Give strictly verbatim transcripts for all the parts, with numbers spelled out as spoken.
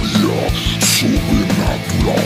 História sobrenatural.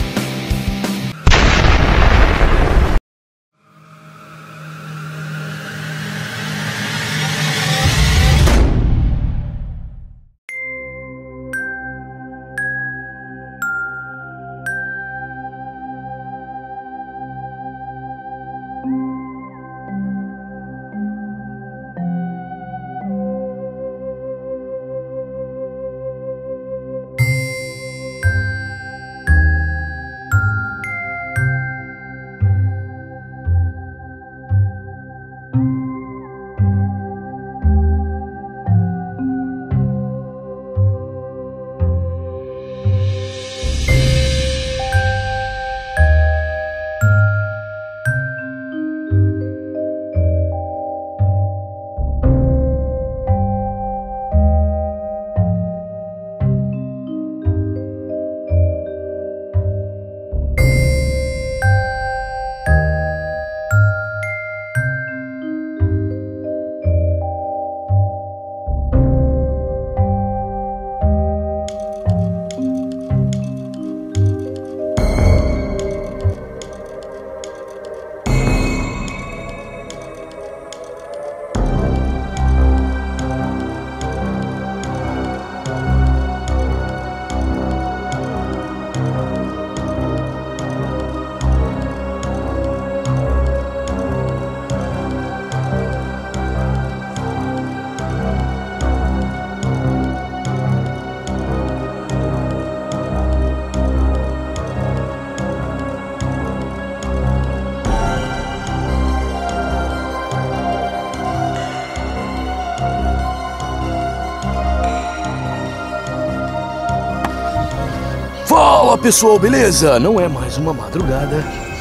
Fala pessoal, beleza? Não é mais uma madrugada,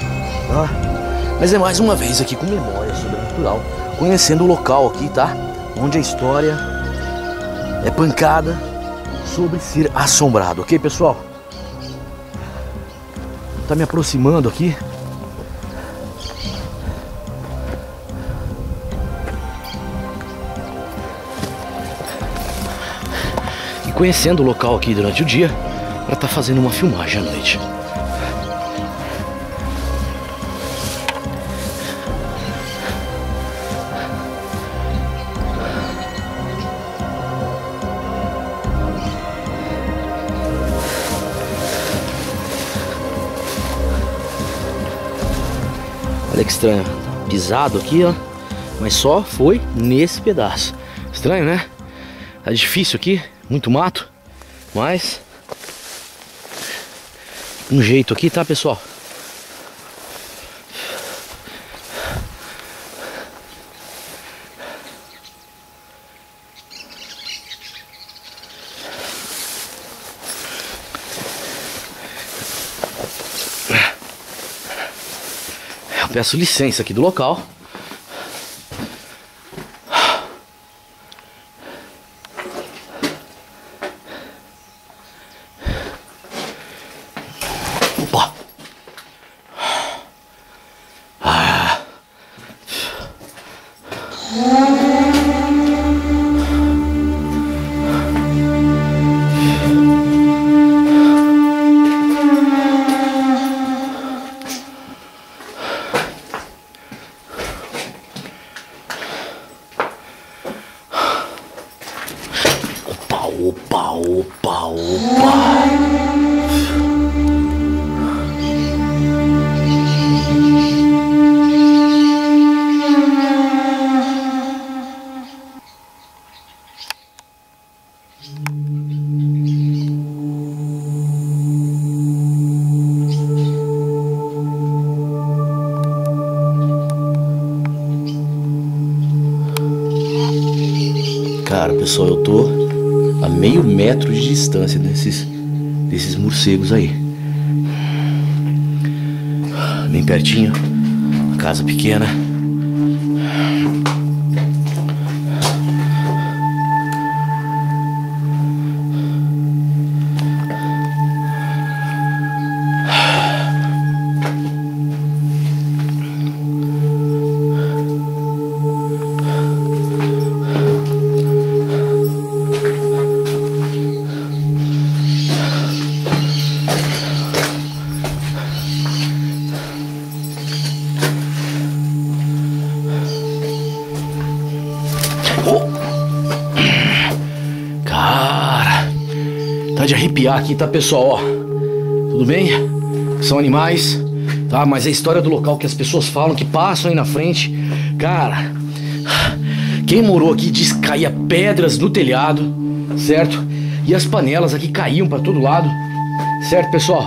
tá? Mas é mais uma vez aqui com memória sobrenatural, conhecendo o local aqui, tá? Onde a história é pancada sobre ser assombrado, ok pessoal? Tá me aproximando aqui. E conhecendo o local aqui durante o dia, para estar tá fazendo uma filmagem à noite. Olha que estranho, pisado aqui, ó, mas só foi nesse pedaço. Estranho, né? Tá difícil aqui, muito mato, mas um jeito aqui, tá pessoal? Eu peço licença aqui do local. Opa! Ah. Opa, opa, opa, opa. Cara, pessoal, eu tô a meio metro de distância desses, desses morcegos aí. Bem pertinho, uma casa pequena. Tá de arrepiar aqui, tá, pessoal? Ó, tudo bem? São animais, tá? Mas é a história do local que as pessoas falam, que passam aí na frente. Cara, quem morou aqui diz que caía pedras no telhado, certo? E as panelas aqui caíam pra todo lado, certo, pessoal?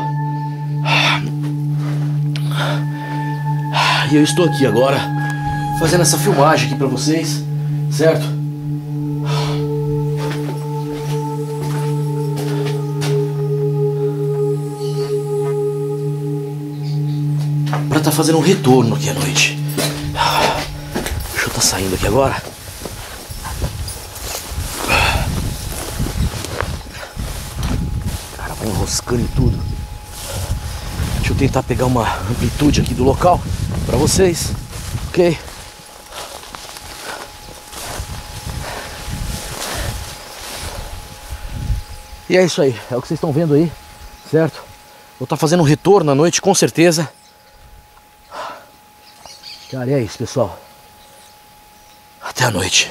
E eu estou aqui agora fazendo essa filmagem aqui pra vocês, certo? Pra tá fazendo um retorno aqui à noite. Deixa eu tá saindo aqui agora. Cara, vai enroscando em tudo. Deixa eu tentar pegar uma amplitude aqui do local pra vocês, ok? E é isso aí, é o que vocês estão vendo aí, certo? Vou estar fazendo um retorno à noite, com certeza. Cara, é isso, pessoal. Até a noite.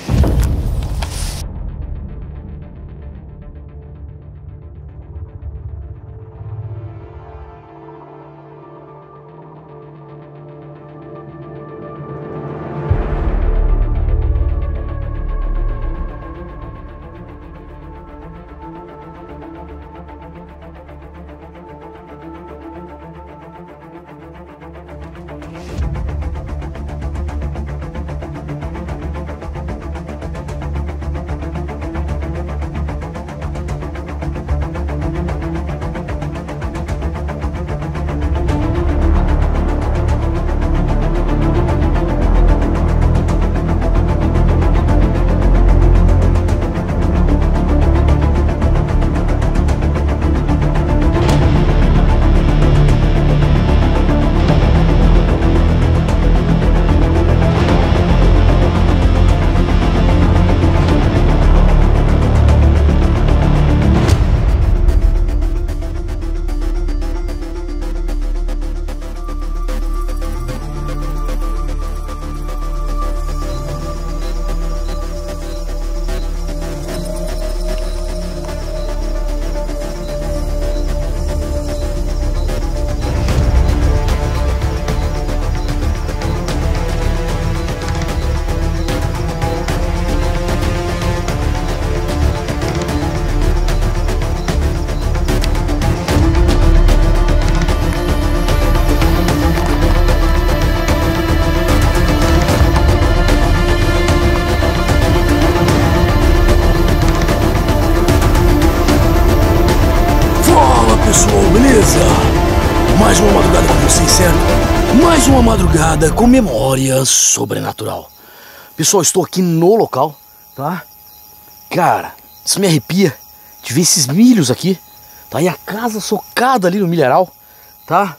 Pessoal, beleza? Mais uma madrugada com vocês, certo? Mais uma madrugada com memória sobrenatural. Pessoal, estou aqui no local, tá? Cara, isso me arrepia de ver esses milhos aqui, tá? E a casa socada ali no milharal, tá?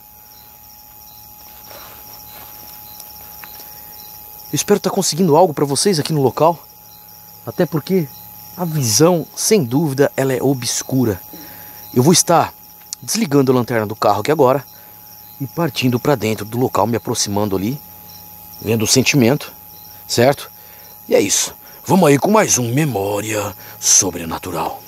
Eu espero estar conseguindo algo para vocês aqui no local. Até porque a visão, sem dúvida, ela é obscura. Eu vou estar desligando a lanterna do carro aqui agora e partindo para dentro do local, me aproximando ali, vendo o sentimento, certo? E é isso. Vamos aí com mais um Memória Sobrenatural.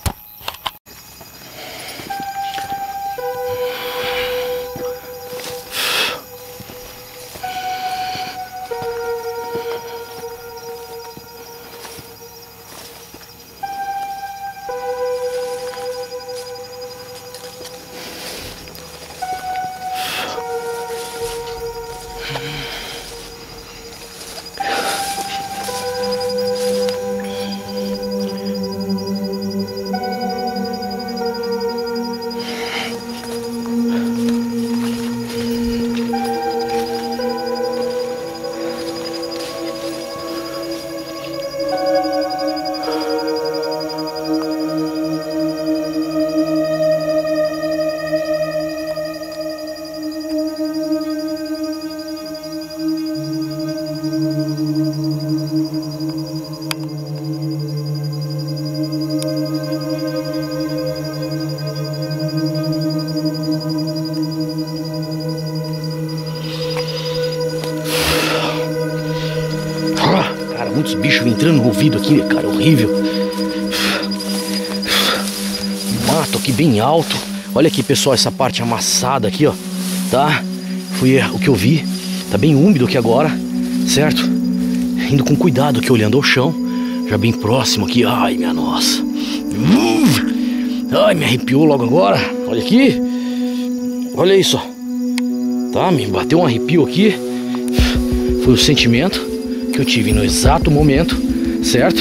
Muitos bichos entrando no ouvido aqui, cara, horrível. Ah, tô aqui bem alto. Olha aqui, pessoal, essa parte amassada aqui, ó. Tá? Foi o que eu vi. Tá bem úmido aqui agora, certo? Indo com cuidado aqui, olhando ao chão. Já bem próximo aqui. Ai, minha nossa. Ai, me arrepiou logo agora. Olha aqui. Olha isso, ó. Tá? Me bateu um arrepio aqui. Foi o sentimento que eu tive no exato momento, certo?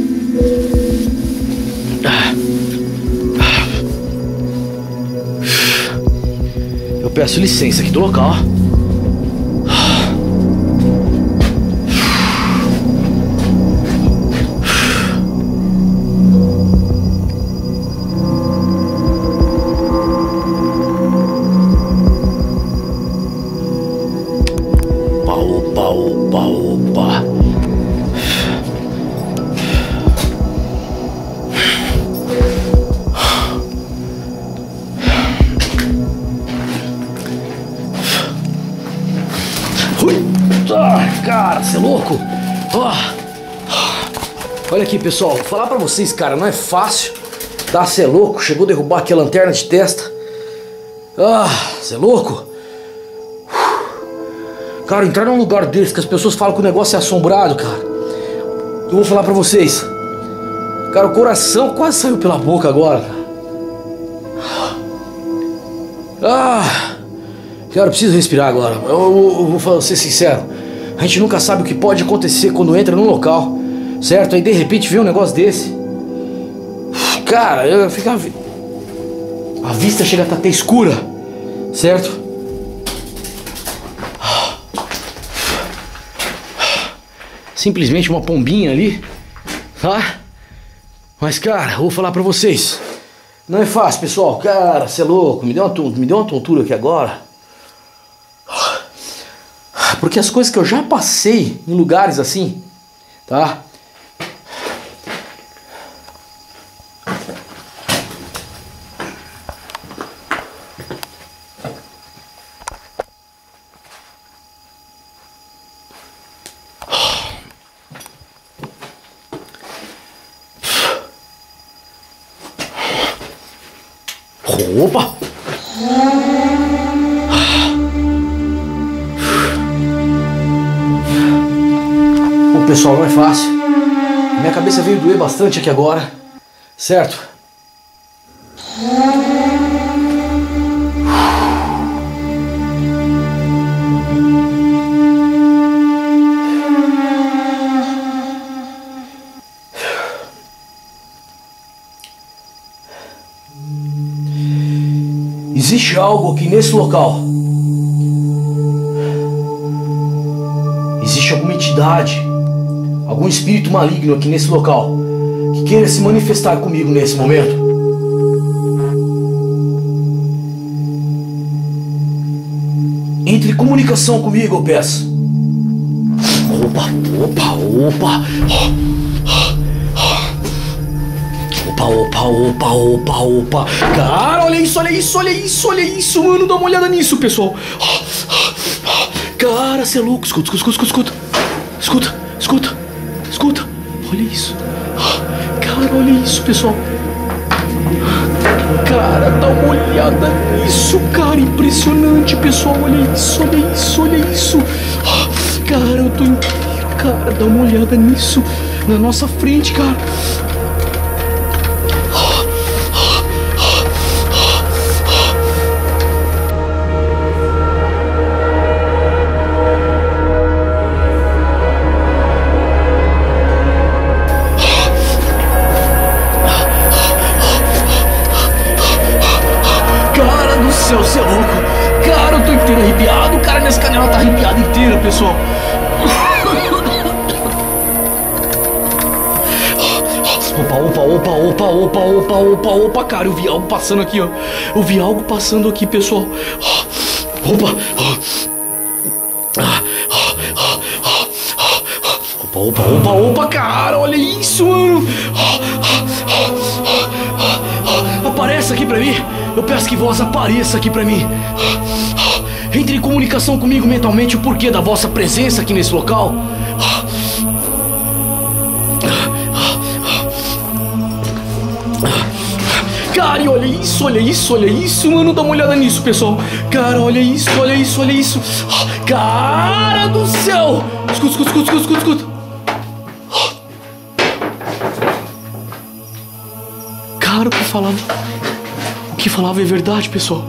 Eu peço licença aqui do local. Opa, opa, opa. Ah, cara, você é louco? Oh. Olha aqui, pessoal, vou falar pra vocês, cara, não é fácil. Tá, você é louco? Chegou a derrubar aqui a lanterna de testa. Ah, você é louco? Cara, entrar num lugar desse que as pessoas falam que o negócio é assombrado, cara. Eu vou falar pra vocês. Cara, o coração quase saiu pela boca agora, cara. Ah, cara, eu preciso respirar agora. Eu, eu, eu vou ser sincero. A gente nunca sabe o que pode acontecer quando entra num local, certo? Aí de repente vê um negócio desse. Cara, eu fico... A vista chega a estar até escura, certo? Simplesmente uma pombinha ali, tá? Mas, cara, eu vou falar pra vocês. Não é fácil, pessoal. Cara, você é louco. Me deu uma, me deu uma tontura aqui agora. Porque as coisas que eu já passei em lugares assim, tá? Opa! O pessoal, não é fácil. Minha cabeça veio doer bastante aqui agora, certo? Existe algo aqui nesse local. Existe alguma entidade, algum espírito maligno aqui nesse local que queira se manifestar comigo nesse momento. Entre em comunicação comigo, eu peço. Opa, opa, opa. Opa, opa, opa, opa, opa. Cara, olha isso, olha isso, olha isso, olha isso, mano. Dá uma olhada nisso, pessoal. Cara, você é louco. Escuta, escuta, escuta, escuta. Escuta, escuta, escuta. Olha isso. Cara, olha isso, pessoal. Cara, dá uma olhada nisso, cara. Impressionante, pessoal. Olha isso, olha isso, olha isso. Cara, eu tô inteiro, cara. Dá uma olhada nisso. Na nossa frente, cara. Você é louco. Cara, eu tô inteiro arrepiado. Cara, minhas canelas tá arrepiada inteira, pessoal. Opa, opa, opa, opa, opa, opa, opa, opa. Cara, eu vi algo passando aqui, ó. Eu vi algo passando aqui, pessoal. Opa. Opa, opa, opa, opa, cara. Olha isso, mano. Aparece aqui pra mim. Eu peço que vós apareça aqui pra mim. Entre em comunicação comigo mentalmente o porquê da vossa presença aqui nesse local. Cara, e olha isso, olha isso, olha isso, mano. Dá uma olhada nisso, pessoal. Cara, olha isso, olha isso, olha isso. Cara do céu. Escuta, escuta, escuta, escuta, escuta. Cara, o que falava? O que falava é verdade, pessoal.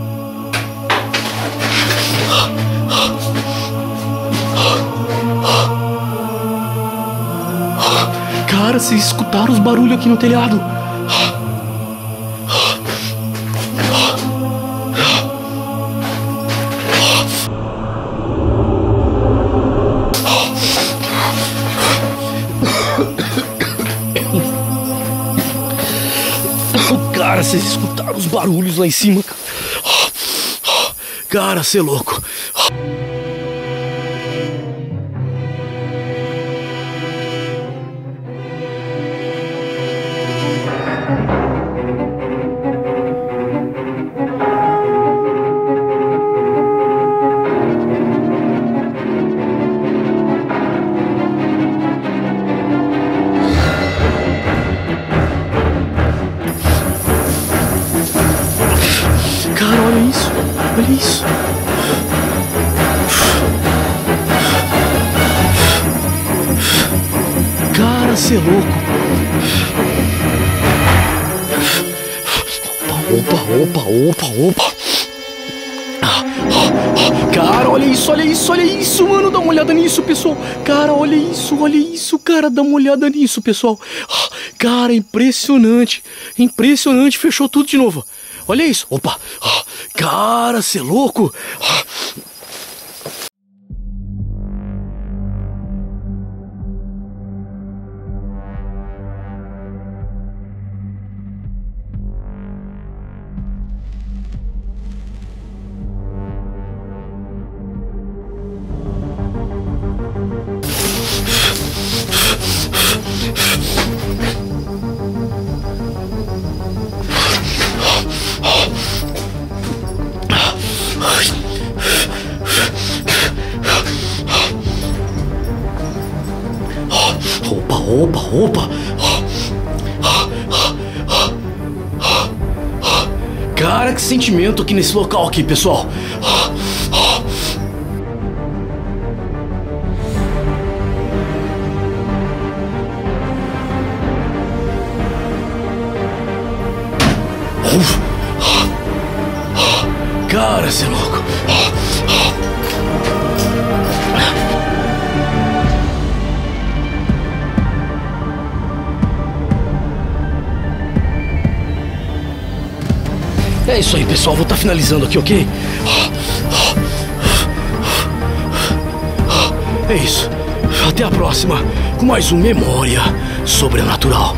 Cara, vocês escutaram os barulhos aqui no telhado? Cara, vocês escutaram os barulhos lá em cima? Cara, cê é louco. Cara, olha isso, olha isso. Cara, cê é louco. Opa, opa, opa, opa. Cara, olha isso, olha isso, olha isso, mano. Dá uma olhada nisso, pessoal. Cara, olha isso, olha isso, cara. Dá uma olhada nisso, pessoal. Cara, impressionante. Impressionante. Fechou tudo de novo. Olha isso. Opa. Cara, cê é louco. Opa, opa, opa. Cara, que sentimento aqui nesse local aqui, pessoal. Cara, cê é louco. É isso aí, pessoal. Vou estar finalizando aqui, ok? É isso. Até a próxima com mais um Memória Sobrenatural.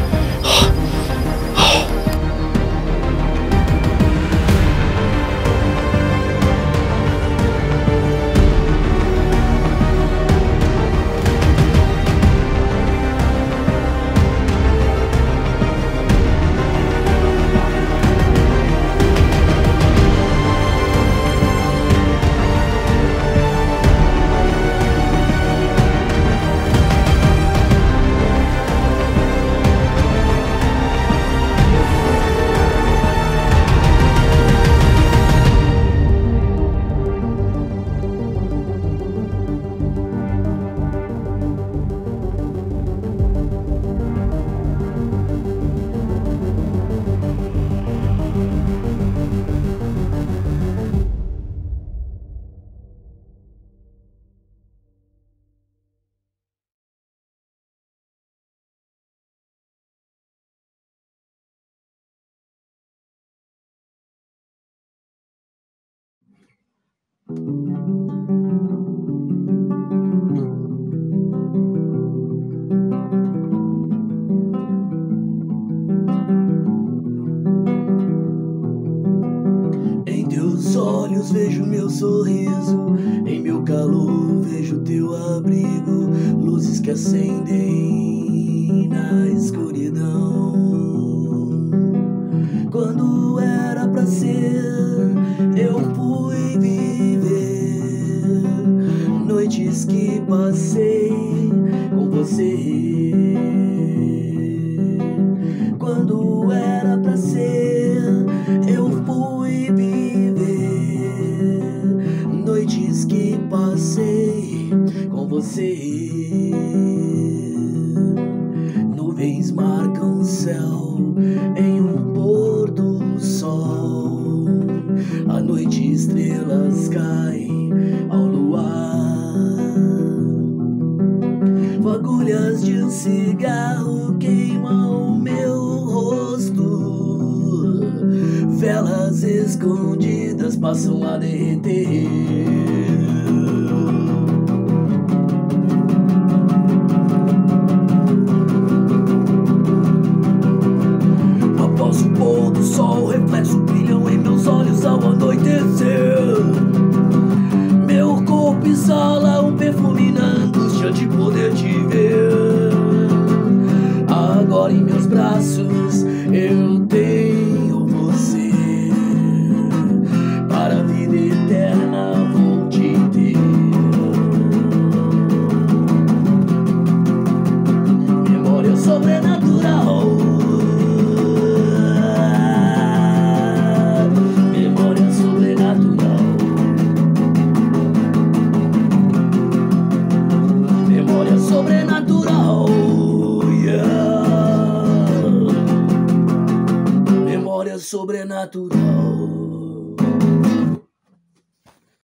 Em teus olhos vejo meu sorriso, em meu calor vejo teu abrigo, luzes que acendem na escuridão. Quando era pra ser, eu fui viver noites que passei com você. Quando era pra ser, marcam o céu em um pôr do sol. À noite estrelas caem ao luar. Fagulhas de um cigarro queimam o meu rosto. Velas escondidas passam a derreter. Após o pôr do sol, reflexos brilham em meus olhos ao anoitecer. Meu corpo exala um perfume na angústia de poder te ver. Agora em meus braços eu tenho você. Para a vida eterna vou te ter. Memória sobrenatural. Memória sobrenatural. Memória sobrenatural. Yeah. Memória sobrenatural.